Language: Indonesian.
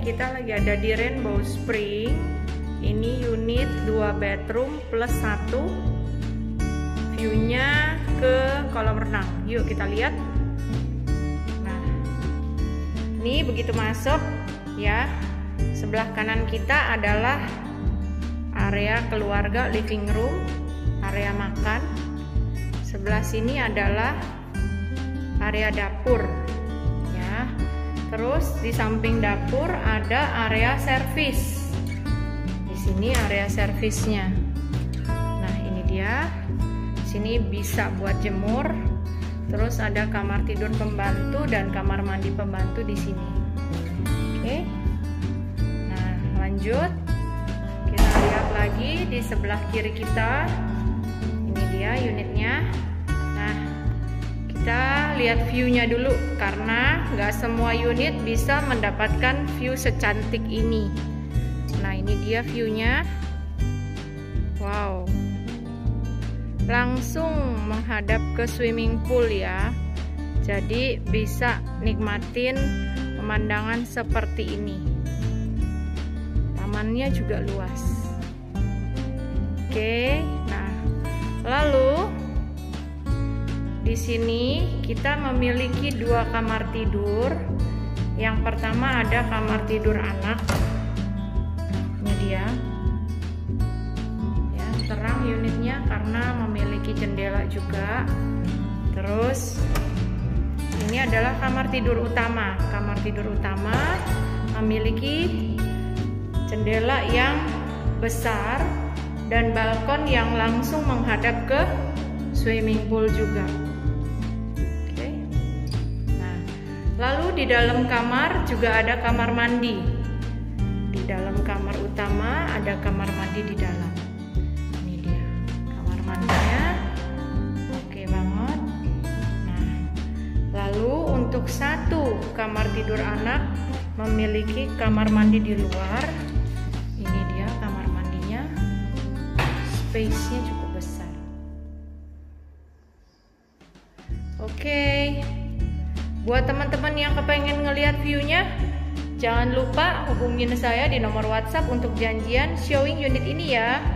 kita lagi ada di Rainbow Spring. Ini unit 2 bedroom plus 1. View-nya ke kolam renang. Yuk kita lihat. Nah, ini begitu masuk ya. Sebelah kanan kita adalah area keluarga, living room, area makan. Sebelah sini adalah area dapur ya. Terus di samping dapur ada area servis. Di sini area servisnya. Nah, ini dia. Sini bisa buat jemur. Terus ada kamar tidur pembantu dan kamar mandi pembantu di sini. Oke. Nah, lanjut. Kita lihat lagi di sebelah kiri kita. Ini dia unitnya. Nah, kita lihat view-nya dulu karena nggak semua unit bisa mendapatkan view secantik ini. Nah, ini dia view-nya. Wow. Langsung menghadap ke swimming pool ya. Jadi bisa nikmatin pemandangan seperti ini. Tamannya juga luas. Oke, nah lalu di sini kita memiliki 2 kamar tidur. Yang pertama ada kamar tidur anak. Ini dia. Ya, terang unitnya karena memiliki jendela juga. Terus ini adalah kamar tidur utama. Kamar tidur utama memiliki jendela yang besar dan balkon yang langsung menghadap ke swimming pool juga. Oke. Nah, lalu di dalam kamar juga ada kamar mandi. Di dalam kamar utama ada kamar mandi di dalam. Ini dia kamar mandinya. Oke banget. Nah, lalu untuk 1 kamar tidur anak memiliki kamar mandi di luar. Ini dia kamar mandinya. Space-nya cukup besar. Oke. Buat teman-teman yang kepengen ngelihat view-nya, jangan lupa hubungin saya di nomor WhatsApp untuk janjian showing unit ini ya.